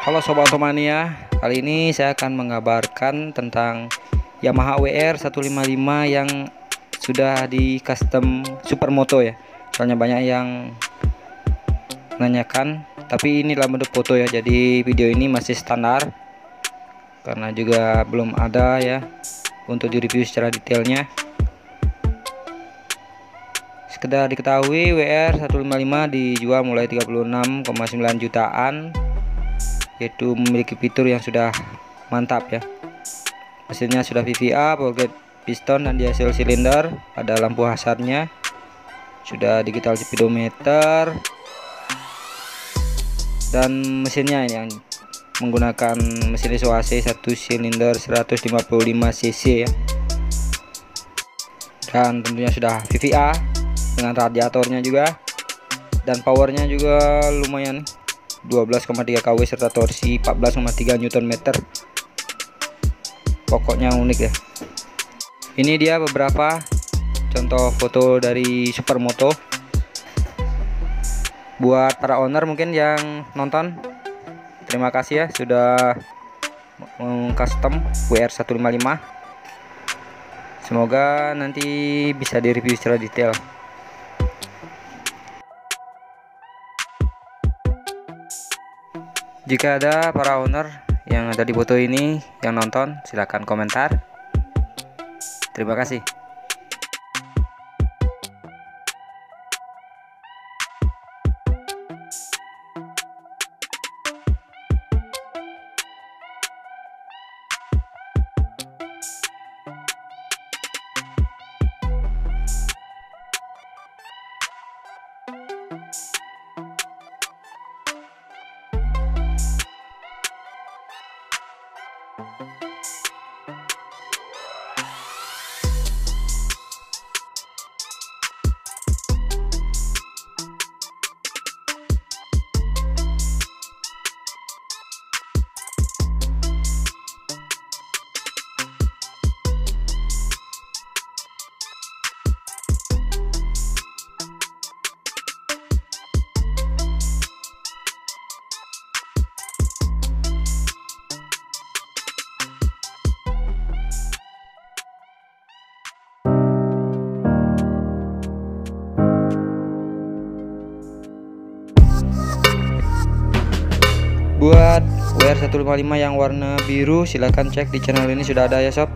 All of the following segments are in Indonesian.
Halo Sobat Otomania, kali ini saya akan mengabarkan tentang Yamaha WR 155 yang sudah di custom supermoto ya. Soalnya banyak yang menanyakan, tapi ini dalam bentuk foto ya, jadi video ini masih standar karena juga belum ada ya untuk di review secara detailnya. Sekedar diketahui, WR 155 dijual mulai 36,9 jutaan, yaitu memiliki fitur yang sudah mantap ya. Mesinnya sudah VVA, power grade piston dan diesel silinder, ada lampu hazardnya, sudah digital speedometer, dan mesinnya ini yang menggunakan mesin ISO-AC 1 silinder 155 cc ya. Dan tentunya sudah VVA dengan radiatornya juga, dan powernya juga lumayan 12,3 kW serta torsi 14,3 Nm. Pokoknya unik ya. Ini dia beberapa contoh foto dari supermoto buat para owner mungkin yang nonton. Terima kasih ya sudah custom WR 155. Semoga nanti bisa direview secara detail. Jika ada para owner yang ada di foto ini yang nonton, silahkan komentar. Terima kasih. Buat WR 155 yang warna biru, silahkan cek di channel ini sudah ada ya sob.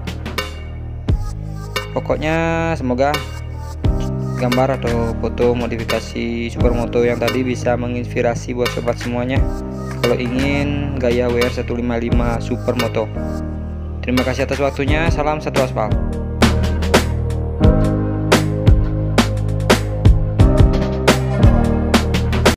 Pokoknya semoga gambar atau foto modifikasi supermoto yang tadi bisa menginspirasi buat sobat semuanya kalau ingin gaya WR 155 supermoto. Terima kasih atas waktunya, salam satu aspal.